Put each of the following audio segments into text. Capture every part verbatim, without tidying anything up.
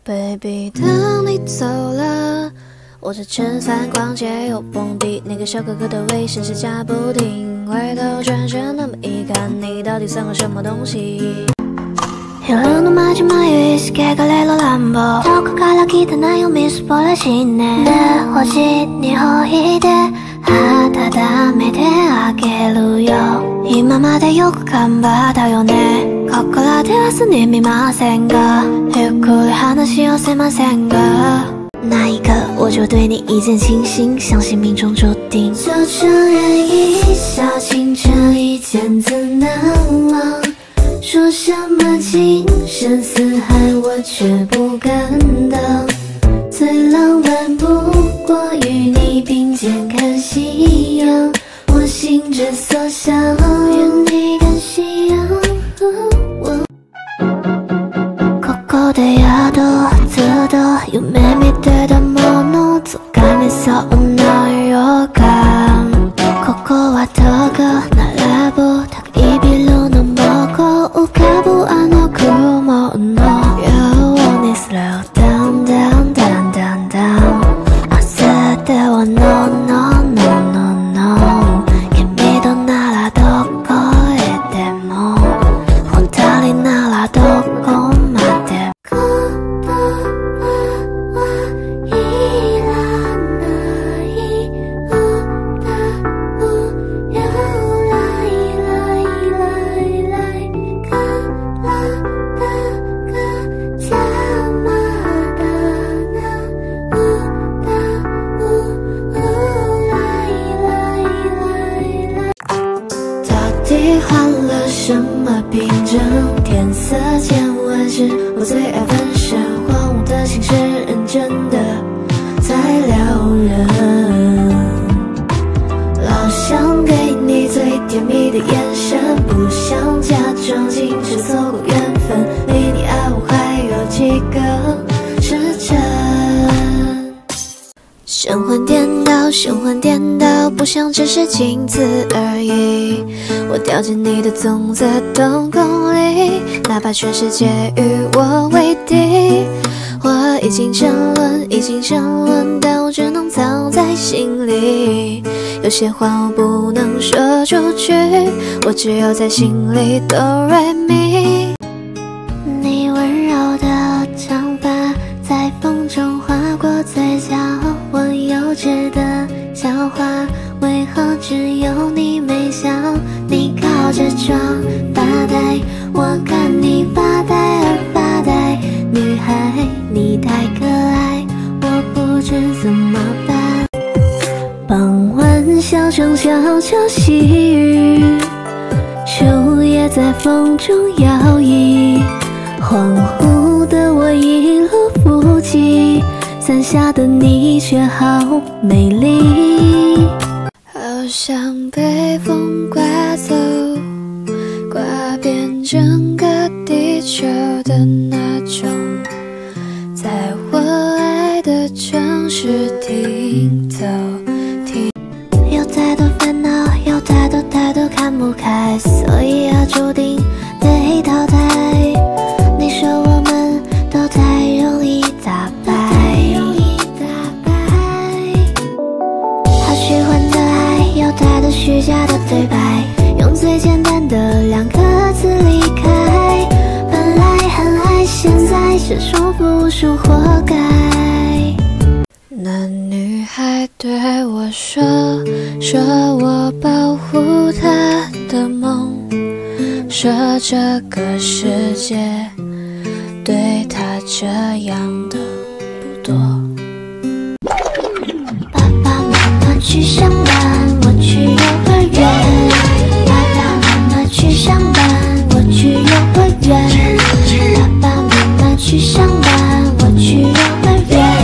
Baby， 当你走了，我在吃饭、逛街又蹦迪，那个小哥哥的微信是加不停，回头转身那么一看，你到底算个什么东西？ 夜のまじまゆ意識がれろ乱暴遠くから来たなよみすぼらしいねで星にほいで温めてあげるよ今までよく頑張ったよね心ではすねみませんがゆっくり話をせませんが那一刻我就对你一见倾心相信命中注定就这人一笑倾城一见怎难忘说什么情深似海，我却不敢当。最浪漫不过与你并肩看夕阳，我心之所向，愿你看夕阳。ここで宿ずっと夢見てたもの掴めそうな予感。ここは遠く並ぶ高いビルの向こう浮かぶあの雲のように Slow down down down down down 焦っては No no no no no 君とならどこへでも二人ならどこまで言葉はいらない歌うよライライライライ到底换了什么病症？天色渐晚时，我最爱分神，荒芜的心是认真的在撩人。老想给你最甜蜜的眼神，不想假装矜持错过缘分，离你爱我还有几个时辰？神魂颠倒，神魂颠倒，不想只是仅此而已。我掉进你的棕色洞宫里，哪怕全世界与我为敌。我已经沉沦，已经沉沦，但我只能藏在心里。有些话我不能说出去，我只有在心里哆来咪。你温柔的长发在风中划过嘴角，我幼稚的笑话，为何只有你没笑？你靠着窗发呆，我看你发呆而发呆。女孩，你太可爱，我不知怎么办。傍晚小城悄悄细雨，秋叶在风中摇曳。恍惚的我一路伏击，伞下的你却好美丽。好像被风刮走，刮遍整个地球的那种，在我爱的城市停走。有太多烦恼，有太多太多看不开，所以要注定被淘汰。你说我们都太容易打败，好虚幻的爱，有太多虚假的对白，用最简单的两个字离开。本来很爱，现在却重复无数活该。那女孩对我说，说我保护她的梦，说这个世界对她这样的不多。爸爸妈妈去上班，我去幼儿园。爸爸妈妈去上班，我去幼儿园。爸爸妈妈去上班，我去幼儿园。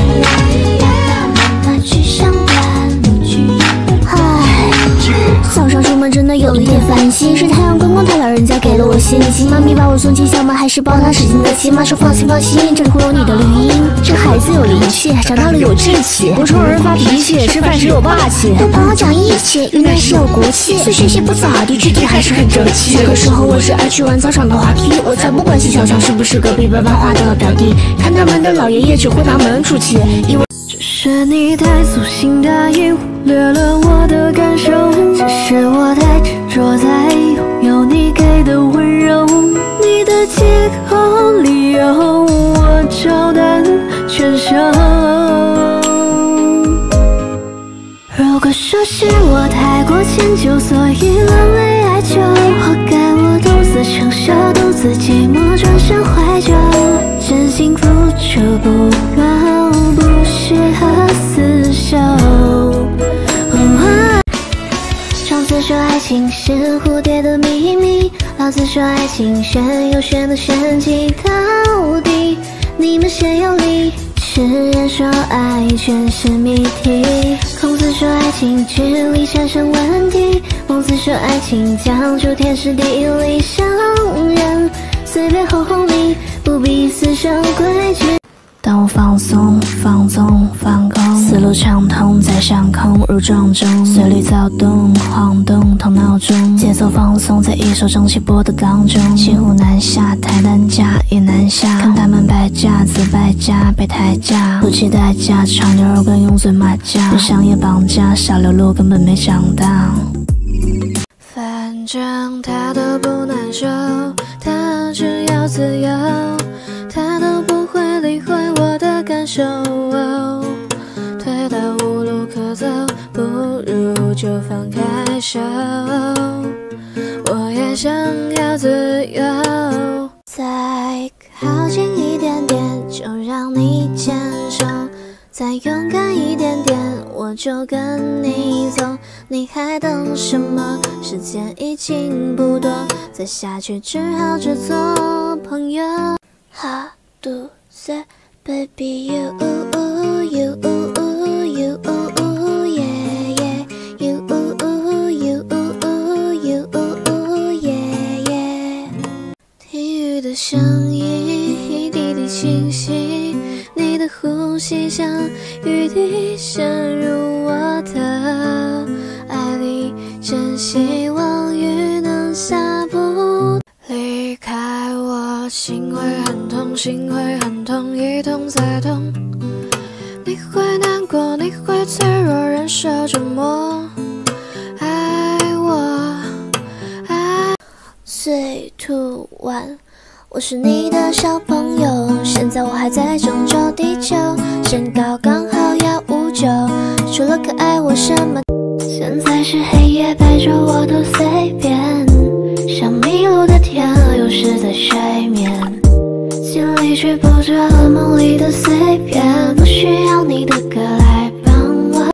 早上出门真的有一点烦心，是太阳公公他老人家给了我心理，亲妈咪把我送进校门，还是抱他使劲的亲妈说放心放心，这里会有你的绿荫。这孩美自有灵气，长大了有志气，不冲人发脾气，吃饭时有霸气， 对朋友讲义气，云南是有骨气，虽学习不咋地，具体还是很争气。那个时候我是爱去玩操场的滑梯，我才不管西小强是不是隔壁班班花的表弟，看他们的老爷爷只会拿门出气，因为只是你太粗心大意，忽略了我的感受，只是我太执着在拥有你给的温柔，你的借口理由我照单全收。如果说是我太过迁就，所以沦为爱旧，活该我独自承受，独自寂寞，转身怀旧。真心付出不够，不适合厮守。上次说爱情是蝴蝶的秘密，老子说爱情炫又炫的炫技到底。你们谁有理？世人说爱全是谜题，孔子说爱情距离产生问题，孟子说爱情讲究天时地利，伤人随便哄哄你，不必死守规矩。当我放松、放纵、放空，思路畅通在上空如撞钟，随律躁动、晃动头脑中，节奏放松在一首蒸汽波的当中，骑虎难下，太难驾也难下，看他们败家自败家被抬价，不计代价，炒牛肉干用嘴马甲，被商业绑架，小流路根本没长大。反正他都不难受，他只要自由，他都不会理会我的感受，哦，退到无路可走，不如就放开手，我也想要自由。再靠近一点点，就让你牵手，再勇敢一点点，我就跟你走，你还等什么？时间已经不多，再下去只好只做朋友。How to say baby you you you yeah yeah you you you yeah yeah， 听雨的声音一滴滴清晰，你的呼吸像雨滴渗入我的爱里，真希望雨能下不离开我，心会很痛，心会很痛，一痛再痛。你会难过，你会脆弱，忍受折磨，爱我爱。Three two one， 我是你的小朋友，现在我还在拯救地球，身高刚好要五九，除了可爱我什么？现在是黑夜，白昼我都随便，像迷路的天鹅，有时在睡眠，心里却播着噩梦里的碎片，不需要你的歌来帮我。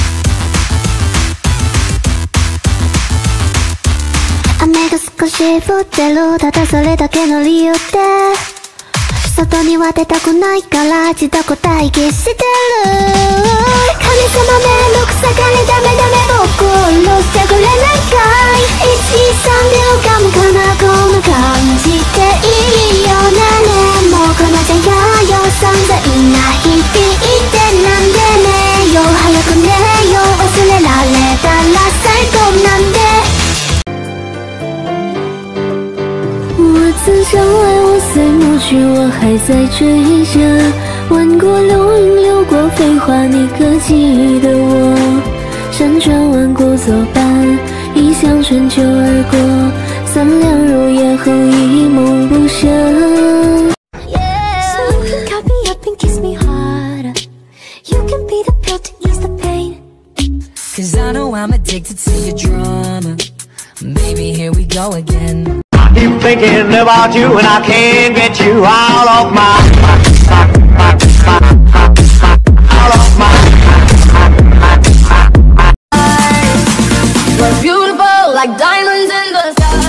雨が少し降ってる、ただそれだけの理由で外には出たくないから自宅待機してる。神様めんどくさがりダメダメ僕を許してくれないかい、いち、に、さんびょうかんかな、こんな感じでいいよな。ねもうこのじゃやよ、散々な日々ってなんでねよ、早く寝よ、忘れられたら最高なんで。我曾相爱，我虽抹去，我还在追着，玩过流云，流过废话，你可记得我？辗转弯过作伴，一向春秋而过，三两入夜后一梦不生。So cut me up and kiss me harder, you can be the pill to ease the pain. Cause I know I'm addicted to your drama, baby here we go again. Keep thinking about you and I can't get you out of my, my, my, my, my, out of my, we're beautiful like diamonds in the sky.